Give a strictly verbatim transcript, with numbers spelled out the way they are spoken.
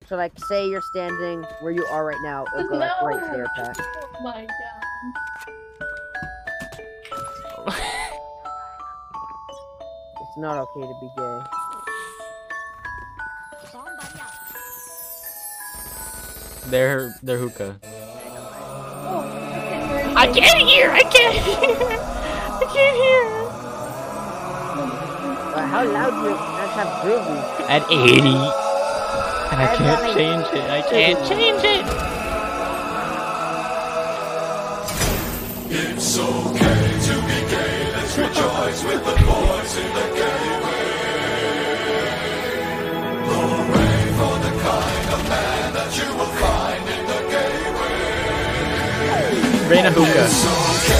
So like, say you're standing where you are right now, it'll go like No. right there, Pat. Oh my god. It's not okay to be gay. They're they're hookah. Oh, I can't hear. I can't hear. I can't hear. But how loud do you guys have groovy? At eighty. And I can't change it. I can't change it. It's okay to be gay. Let's rejoice with the boys in the gay way. Hooray for the kind of man that you will find in the gay way. Rain a hookah. It's okay